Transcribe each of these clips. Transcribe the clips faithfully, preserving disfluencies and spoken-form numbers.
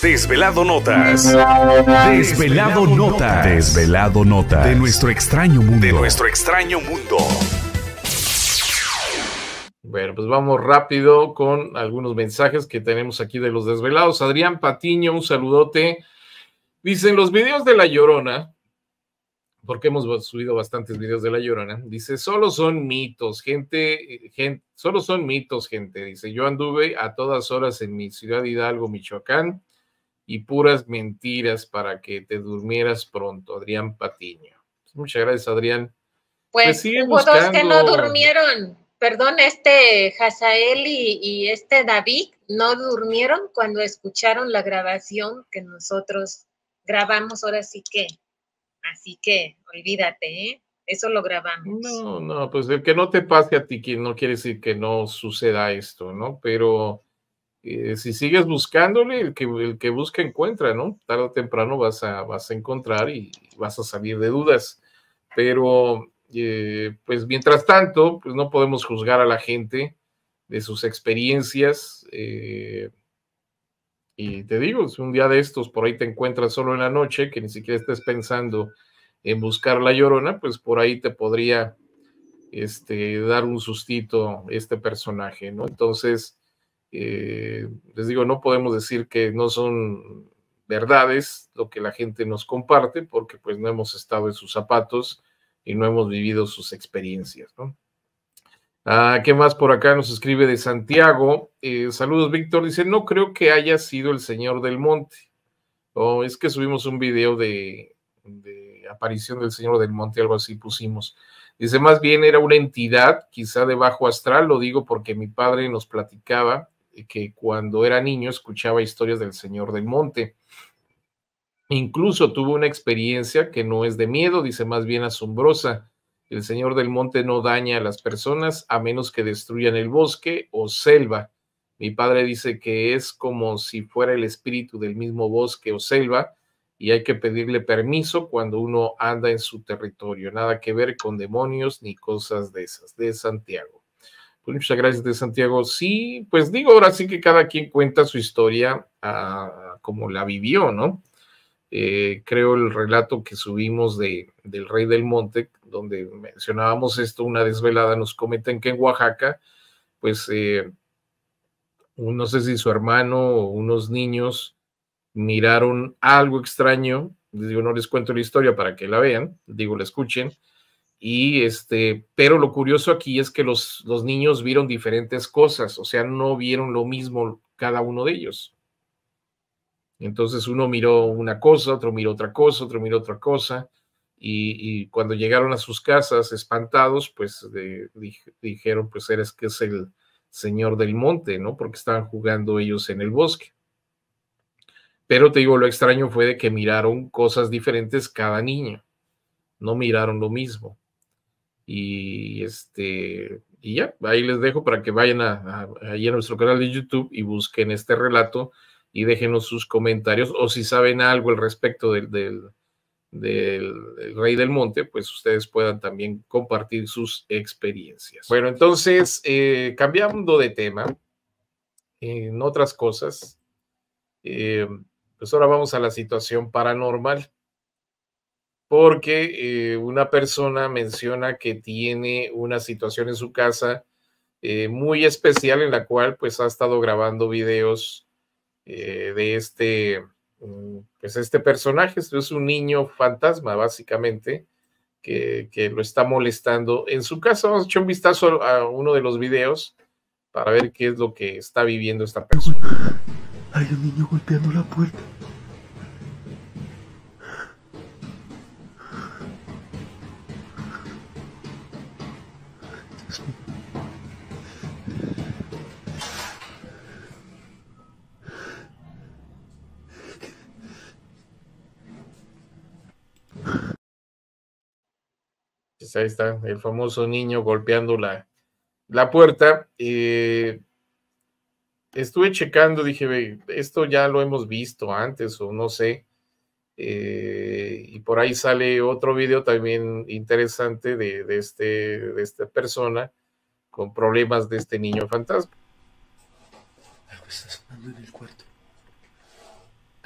Desvelado Notas. Desvelado Notas. Desvelado Notas. De nuestro extraño mundo. De nuestro extraño mundo. Bueno, pues vamos rápido con algunos mensajes que tenemos aquí de los desvelados. Adrián Patiño, un saludote. Dicen los videos de La Llorona, porque hemos subido bastantes videos de La Llorona, dice, solo son mitos, gente, gente, solo son mitos, gente. Dice, yo anduve a todas horas en mi ciudad Hidalgo, Michoacán, y puras mentiras para que te durmieras pronto. Adrián Patiño. Muchas gracias, Adrián. Pues, pues sigue hubo buscando... dos que no durmieron. Perdón, este Hazael y, y este David no durmieron cuando escucharon la grabación que nosotros grabamos, ahora sí que, así que olvídate, ¿eh? Eso lo grabamos. No, no, pues el que no te pase a ti, que no quiere decir que no suceda esto, ¿no? Pero eh, si sigues buscándole, el que, el que busca encuentra, ¿no? Tarde o temprano vas a, vas a encontrar y vas a salir de dudas. Pero, eh, pues mientras tanto, pues no podemos juzgar a la gente de sus experiencias. Eh, y te digo, si un día de estos por ahí te encuentras solo en la noche, que ni siquiera estés pensando en buscar La Llorona, pues por ahí te podría este, dar un sustito este personaje, ¿no? Entonces, eh, les digo, no podemos decir que no son verdades lo que la gente nos comparte, porque pues no hemos estado en sus zapatos y no hemos vivido sus experiencias, ¿no? Ah, ¿qué más por acá nos escribe de Santiago? Eh, saludos, Víctor. Dice, no creo que haya sido el Señor del Monte. O oh, es que subimos un video de, de aparición del Señor del Monte, algo así pusimos. Dice, más bien era una entidad, quizá de bajo astral, lo digo porque mi padre nos platicaba que cuando era niño escuchaba historias del Señor del Monte. Incluso tuvo una experiencia que no es de miedo, dice más bien asombrosa. El Señor del Monte no daña a las personas a menos que destruyan el bosque o selva. Mi padre dice que es como si fuera el espíritu del mismo bosque o selva y hay que pedirle permiso cuando uno anda en su territorio. Nada que ver con demonios ni cosas de esas. De Santiago. Pues muchas gracias, de Santiago. Sí, pues digo, ahora sí que cada quien cuenta su historia uh, como la vivió, ¿no? Eh, creo el relato que subimos de, del Rey del Monte, donde mencionábamos esto, una desvelada, nos comentan que en Oaxaca, pues, eh, no sé si su hermano o unos niños miraron algo extraño, les digo, no les cuento la historia para que la vean, digo, la escuchen, y este, pero lo curioso aquí es que los, los niños vieron diferentes cosas, o sea, no vieron lo mismo cada uno de ellos. Entonces uno miró una cosa, otro miró otra cosa, otro miró otra cosa, y, y cuando llegaron a sus casas espantados, pues de, di, dijeron, pues eres que es el Señor del Monte, ¿no? Porque estaban jugando ellos en el bosque. Pero te digo, lo extraño fue de que miraron cosas diferentes cada niño, no miraron lo mismo. Y este, y ya, ahí les dejo para que vayan a, a, ahí a nuestro canal de YouTube y busquen este relato y déjenos sus comentarios, o si saben algo al respecto del, del, del, del Rey del Monte, pues ustedes puedan también compartir sus experiencias. Bueno, entonces, eh, cambiando de tema, en otras cosas, eh, pues ahora vamos a la situación paranormal, porque eh, una persona menciona que tiene una situación en su casa eh, muy especial en la cual pues ha estado grabando videos eh, de este, pues este personaje. Esto es un niño fantasma básicamente que, que lo está molestando en su casa. Vamos a echar un vistazo a uno de los videos para ver qué es lo que está viviendo esta persona. Hay un niño golpeando la puerta. Pues ahí está el famoso niño golpeando la, la puerta. Eh, estuve checando, dije, esto ya lo hemos visto antes o no sé. Eh, y por ahí sale otro video también interesante de, de, este, de esta persona con problemas de este niño fantasma. Algo está sonando en el cuarto.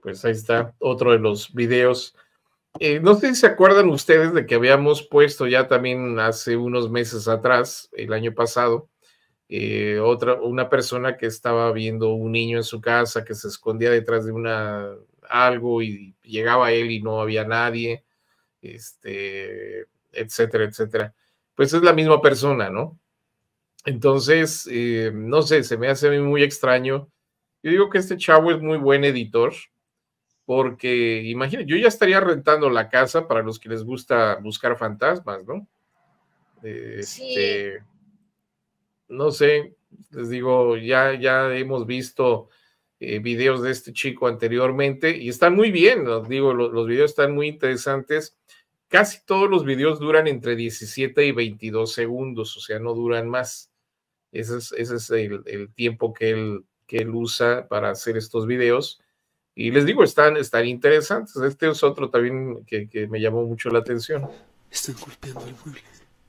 pues ahí está otro de los videos. Eh, no sé si se acuerdan ustedes de que habíamos puesto ya también hace unos meses atrás, el año pasado, eh, otra, una persona que estaba viendo un niño en su casa que se escondía detrás de una algo y llegaba él y no había nadie, este, etcétera, etcétera. Pues es la misma persona, ¿no? Entonces, eh, no sé, se me hace a mí muy extraño. Yo digo que este chavo es muy buen editor, porque imagínate, yo ya estaría rentando la casa para los que les gusta buscar fantasmas, ¿no? Este, Sí. no sé, les digo, ya, ya hemos visto eh, videos de este chico anteriormente y están muy bien, los digo, los, los videos están muy interesantes. Casi todos los videos duran entre diecisiete y veintidós segundos, o sea, no duran más. Ese es, ese es el, el tiempo que él, que él usa para hacer estos videos. Y les digo, están, están interesantes. Este es otro también que, que me llamó mucho la atención. Están golpeando el mueble.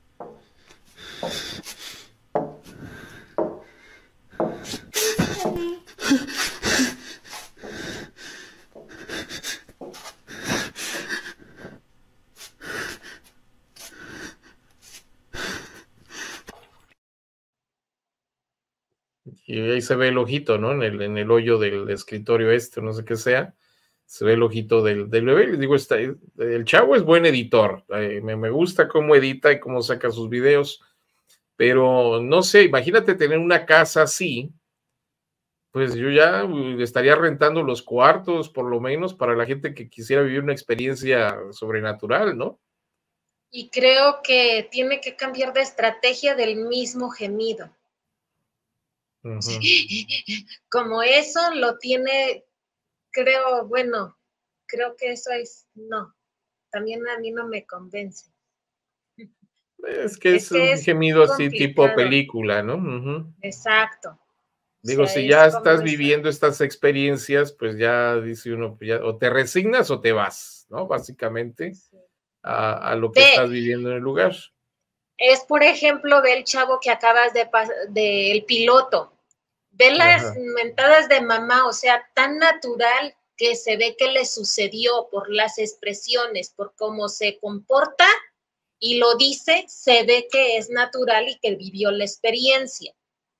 Y ahí se ve el ojito, ¿no? En el, en el hoyo del escritorio este, no sé qué sea. Se ve el ojito del, del bebé. Les digo, está, el chavo es buen editor. Eh, me, me gusta cómo edita y cómo saca sus videos. Pero no sé, imagínate tener una casa así. Pues yo ya estaría rentando los cuartos, por lo menos, para la gente que quisiera vivir una experiencia sobrenatural, ¿no? Y creo que tiene que cambiar de estrategia del mismo gemido. Uh-huh. Como eso lo tiene, creo, bueno, creo que eso es, no, también a mí no me convence. Es que es, es, que un es gemido complicado. Así tipo película, ¿no? Uh-huh. Exacto. Digo, o sea, si ya estás viviendo eso. Estas experiencias, pues ya dice uno, pues ya, o te resignas o te vas, ¿no? Básicamente sí. a, a lo que de, estás viviendo en el lugar. Es, por ejemplo, ve el chavo que acabas de pasar, del piloto. Ve las Ajá. mentadas de mamá, o sea, tan natural que se ve que le sucedió por las expresiones, por cómo se comporta y lo dice, se ve que es natural y que vivió la experiencia.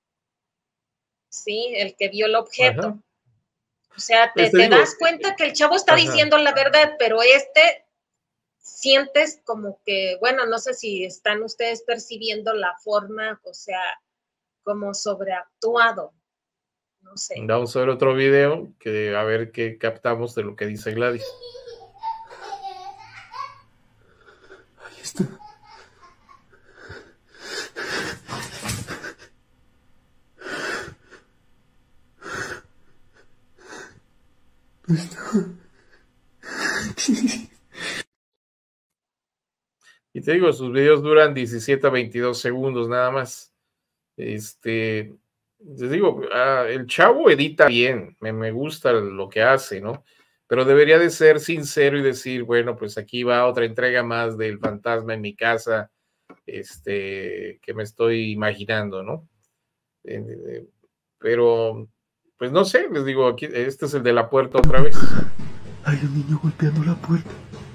Sí, el que vio el objeto. Ajá. O sea, te, te, te digo, das cuenta que el chavo está Ajá. diciendo la verdad, pero este sientes como que, bueno, no sé si están ustedes percibiendo la forma, o sea, como sobreactuado. No sé. Vamos a ver otro video que a ver qué captamos de lo que dice Gladys. Ahí está. No está. Y te digo, sus videos duran diecisiete a veintidós segundos nada más. Este... Les digo, uh, el chavo edita bien, me, me gusta lo que hace, ¿no? Pero debería de ser sincero y decir, bueno, pues aquí va otra entrega más del fantasma en mi casa, este, que me estoy imaginando, ¿no? Eh, eh, pero, pues no sé, les digo, aquí, este es el de la puerta otra vez. Hay un niño golpeando la puerta.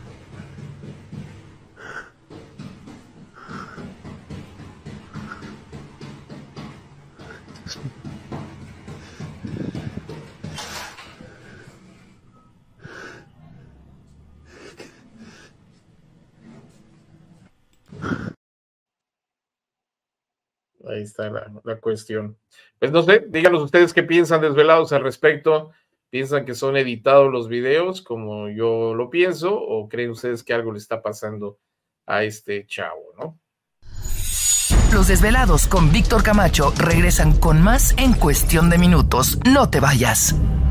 Ahí está la, la cuestión. Pues no sé, díganos ustedes qué piensan desvelados al respecto. ¿Piensan que son editados los videos como yo lo pienso? ¿O creen ustedes que algo le está pasando a este chavo, no? Los desvelados con Víctor Camacho regresan con más en cuestión de minutos. No te vayas.